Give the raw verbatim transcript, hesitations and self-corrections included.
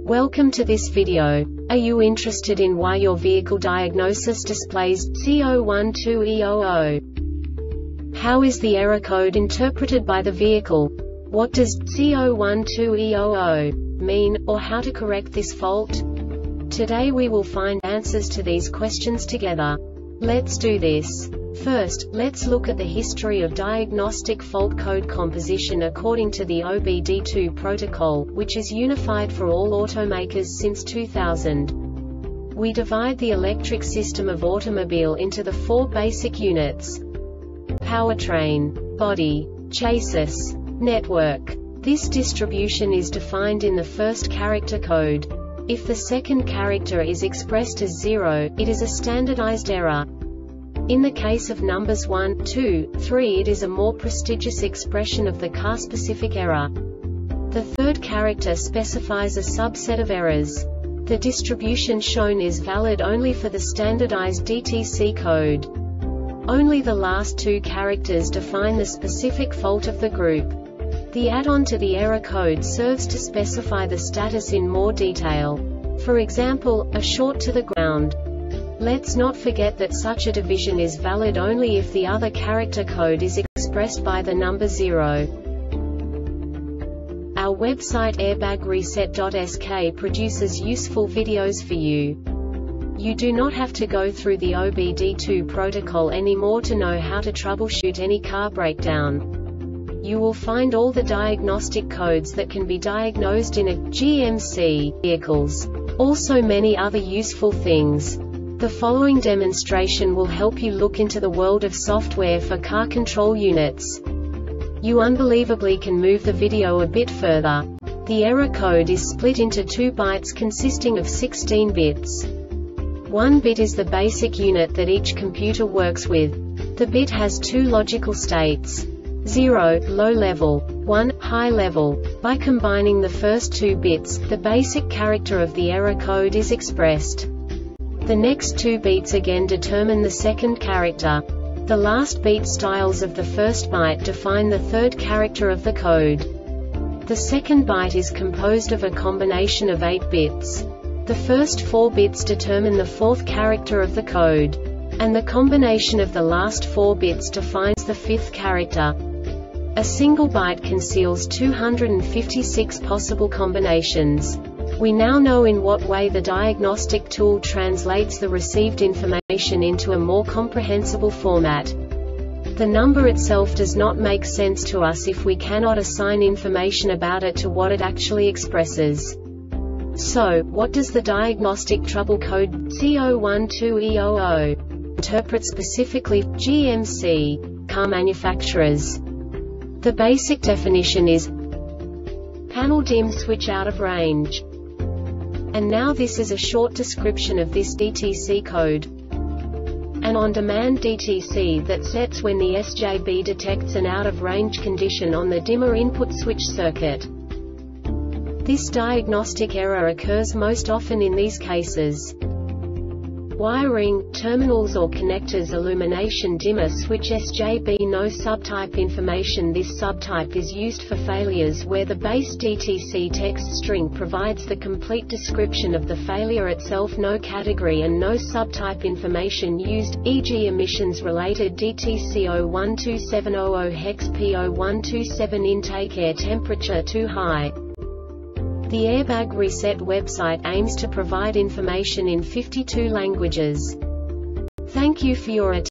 Welcome to this video. Are you interested in why your vehicle diagnosis displays C zero one two E zero zero? How is the error code interpreted by the vehicle? What does C zero one two E zero zero mean, or how to correct this fault? Today we will find answers to these questions together. Let's do this. First, let's look at the history of diagnostic fault code composition according to the O B D two protocol, which is unified for all automakers since two thousand. We divide the electric system of automobile into the four basic units: powertrain, body, chassis, network. This distribution is defined in the first character code. If the second character is expressed as zero, it is a standardized error. In the case of numbers one, two, three, it is a more prestigious expression of the car-specific error. The third character specifies a subset of errors. The distribution shown is valid only for the standardized D T C code. Only the last two characters define the specific fault of the group. The add-on to the error code serves to specify the status in more detail. For example, a short to the ground. Let's not forget that such a division is valid only if the other character code is expressed by the number zero. Our website airbag reset dot S K produces useful videos for you. You do not have to go through the O B D two protocol anymore to know how to troubleshoot any car breakdown. You will find all the diagnostic codes that can be diagnosed in a G M C vehicles. Also many other useful things. The following demonstration will help you look into the world of software for car control units. You unbelievably can move the video a bit further. The error code is split into two bytes consisting of sixteen bits. One bit is the basic unit that each computer works with. The bit has two logical states: zero, low level, one, high level. By combining the first two bits, the basic character of the error code is expressed. The next two beats again determine the second character. The last beat styles of the first byte define the third character of the code. The second byte is composed of a combination of eight bits. The first four bits determine the fourth character of the code. And the combination of the last four bits defines the fifth character. A single byte conceals two hundred fifty-six possible combinations. We now know in what way the diagnostic tool translates the received information into a more comprehensible format. The number itself does not make sense to us if we cannot assign information about it to what it actually expresses. So, what does the diagnostic trouble code C zero one two E zero zero interpret specifically for G M C car manufacturers? The basic definition is panel dim switch out of range. And now this is a short description of this D T C code. An on-demand D T C that sets when the S J B detects an out-of-range condition on the dimmer input switch circuit. This diagnostic error occurs most often in these cases: wiring, terminals or connectors, illumination, dimmer switch, S J B, no subtype information. This subtype is used for failures where the base D T C text string provides the complete description of the failure itself, no category and no subtype information used, for example emissions related D T C zero one two seven zero zero hex P zero one two seven intake, air temperature too high. The Airbag Reset website aims to provide information in fifty-two languages. Thank you for your attention.